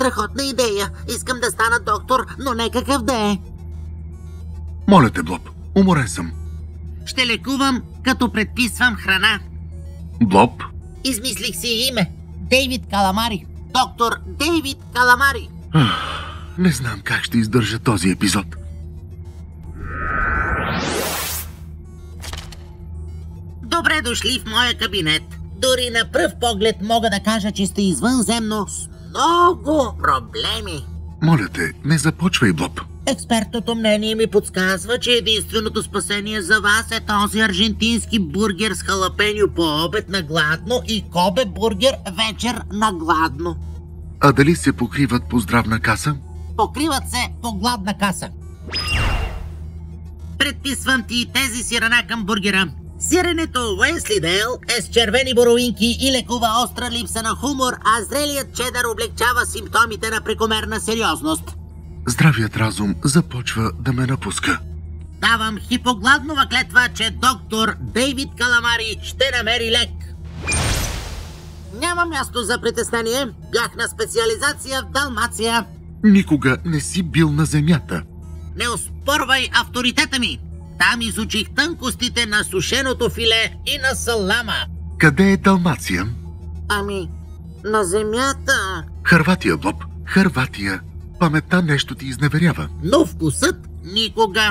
Страхотна идея. Искам да стана доктор, но не какъв да е. Моля те, Блоб, уморен съм. Ще лекувам, като предписвам храна. Блоб? Измислих си име. Дейвид Каламари. Доктор Дейвид Каламари. Не знам как ще издържа този епизод. Добре дошли в моя кабинет. Дори на пръв поглед мога да кажа, че сте извънземно с много проблеми. Моля те, не започвай, Блоб. Експертното мнение ми подсказва, че единственото спасение за вас е този аржентински бургер с халапеньо по обед на гладно и Кобе бургер вечер на гладно. А дали се покриват по здравна каса? Покриват се по гладна каса. Предписвам ти тези сирена към бургера. Сиренето Уенслидейл е с червени боровинки и лекува остра липса на хумор, а зрелият чедър облегчава симптомите на прекомерна сериозност. Здравият разум започва да ме напуска. Давам хипогладнова клетва, че доктор Дейвид Каламари ще намери лек. Няма място за притеснение. Бях на специализация в Далмация. Никога не си бил на земята. Не оспорвай авторитета ми. Там изучих тънкостите на сушеното филе и на салама. Къде е Далмация? Ами, на земята. Хърватия, Блоб. Хърватия. Паметта нещо ти изневерява. Но вкусът никога.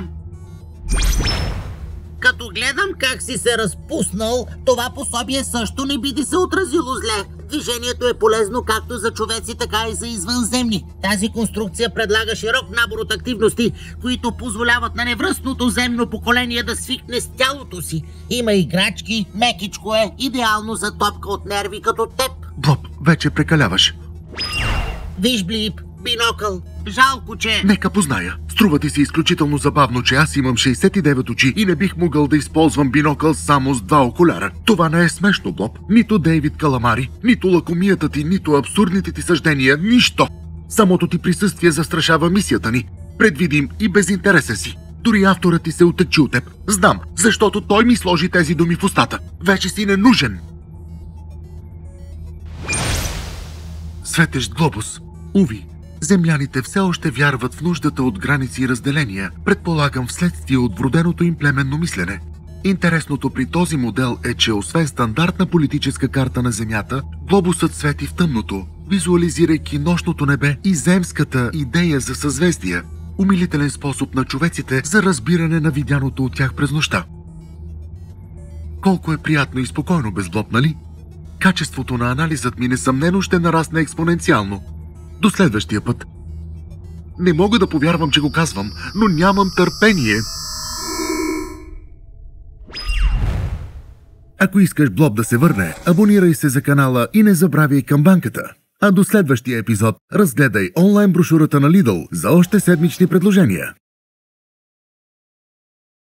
Като гледам как си се разпуснал, това пособие също не би ти се отразило зле. Движението е полезно както за човеци, така и за извънземни. Тази конструкция предлага широк набор от активности, които позволяват на невръстното земно поколение да свикне с тялото си. Има играчки, мекичко е, идеално за топка от нерви като теб. Блоб, вече прекаляваш. Виж, Блип, бинокъл. Жалко, че... Нека позная. Струва ти се изключително забавно, че аз имам 69 очи и не бих могъл да използвам бинокъл само с 2 окуляра. Това не е смешно, Блоб. Нито Дейвид Каламари, нито лакомията ти, нито абсурдните ти съждения, нищо. Самото ти присъствие застрашава мисията ни. Предвидим и безинтересен си. Дори авторът ти се оттъчи от теб. Знам, защото той ми сложи тези думи в устата. Вече си ненужен. Светещ глобус. Уви, земляните все още вярват в нуждата от граници и разделения, предполагам вследствие от вроденото им племенно мислене. Интересното при този модел е, че освен стандартна политическа карта на Земята, глобусът свети в тъмното, визуализирайки нощното небе и земската идея за съзвездия, умилителен способ на човеците за разбиране на видяното от тях през нощта. Колко е приятно и спокойно без Блоб, нали? Качеството на анализът ми несъмнено ще нарасне експоненциално. До следващия път. Не мога да повярвам, че го казвам, но нямам търпение. Ако искаш Блоб да се върне, абонирай се за канала и не забравяй камбанката. А до следващия епизод разгледай онлайн брошурата на Lidl за още седмични предложения.